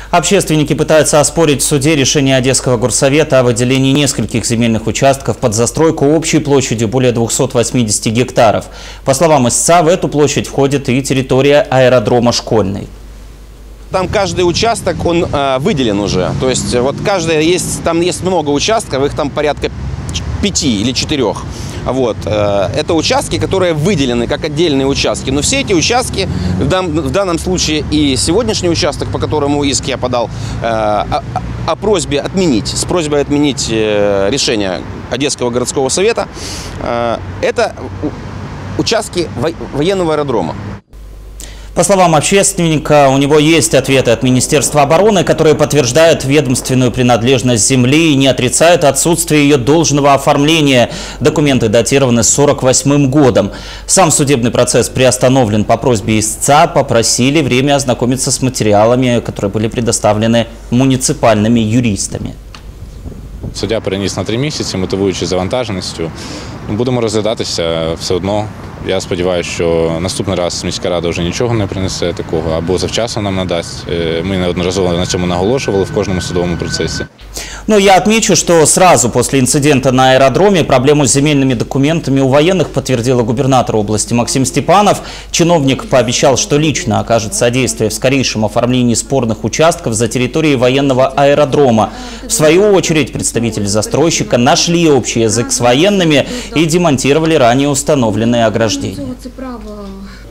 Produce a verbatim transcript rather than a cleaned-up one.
Общественники пытаются оспорить в суде решение Одесского горсовета о выделении нескольких земельных участков под застройку общей площадью более двухсот восьмидесяти гектаров. По словам истца, в эту площадь входит и территория аэродрома Школьный. Там каждый участок, он э, выделен уже. То есть вот каждая есть, там есть много участков, их там порядка пяти или четырех. Вот. Это участки, которые выделены как отдельные участки. Но все эти участки, в, дан, в данном случае и сегодняшний участок, по которому иск я подал, э, о, о просьбе отменить, с просьбой отменить э, решение Одесского городского совета, э, это участки во, военного аэродрома. По словам общественника, у него есть ответы от Министерства обороны, которые подтверждают ведомственную принадлежность земли и не отрицают отсутствие ее должного оформления. Документы датированы сорок восьмым годом. Сам судебный процесс приостановлен по просьбе истца. Попросили время ознакомиться с материалами, которые были предоставлены муніципальними юристами. Суддя переніс на три місяці, мотивуючи завантаженістю. Будемо розглядатися все одно. Я сподіваюся, що наступний раз міська рада вже нічого не принесе такого, або завчасно нам надасть. Ми неодноразово на цьому наголошували в кожному судовому процесі. Но я отмечу, что сразу после инцидента на аэродроме проблему с земельными документами у военных подтвердила губернатор области Максим Степанов. Чиновник пообещал, что лично окажет содействие в скорейшем оформлении спорных участков за территорией военного аэродрома. В свою очередь представители застройщика нашли общий язык с военными и демонтировали ранее установленные ограждения.